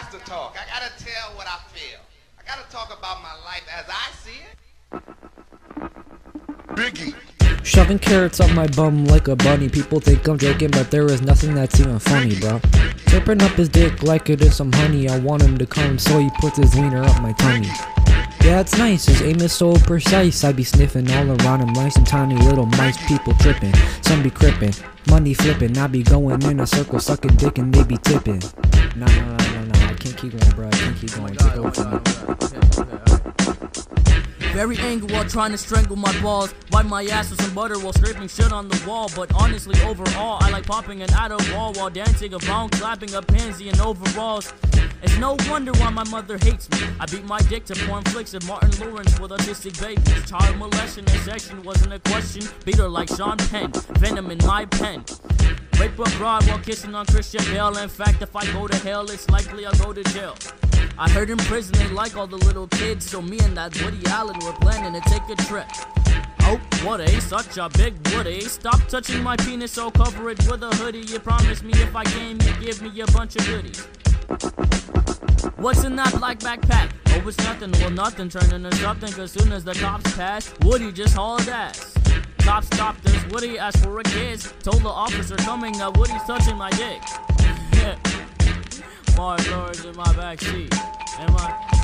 got to talk. I got to tell what I feel. I got to talk about my life as I see it. Biggie. Shoving carrots up my bum like a bunny. People think I'm joking, but there is nothing that's even funny, bro. Dripping up his dick like it is some honey. I want him to come, so he puts his wiener up my tummy. Yeah, it's nice, his aim is so precise. I be sniffing all around him like some tiny little mice. People tripping, some be crippin', money flipping. I be going in a circle, sucking dick and they be tipping. No, I can't keep going, bro. I can't keep going. Take over from me. Very angry while trying to strangle my balls. Wipe my ass with some butter while scraping shit on the wall. But honestly, overall, I like popping an Adderall while dancing around, clapping a pansy in overalls. It's no wonder why my mother hates me. I beat my dick to porn flicks of Martin Lawrence with autistic babies. Child molestation and section wasn't a question. Beat her like Sean Penn, venom in my pen. Rape a broad while kissing on Christian Bale. In fact, if I go to hell, it's likely I'll go to jail. I heard in prison they like all the little kids, so me and that Woody Allen were planning to take a trip. Oh, Woody, such a big Woody. Stop touching my penis, so cover it with a hoodie. You promised me if I came, you'd give me a bunch of goodies. What's in that black backpack? Oh, it's nothing, well nothing turned into something, cause soon as the cops passed, Woody just hauled ass. Cops stopped us, Woody asked for a kiss. Told the officer coming that Woody's touching my dick. Mark Lawrence in my backseat. Am I?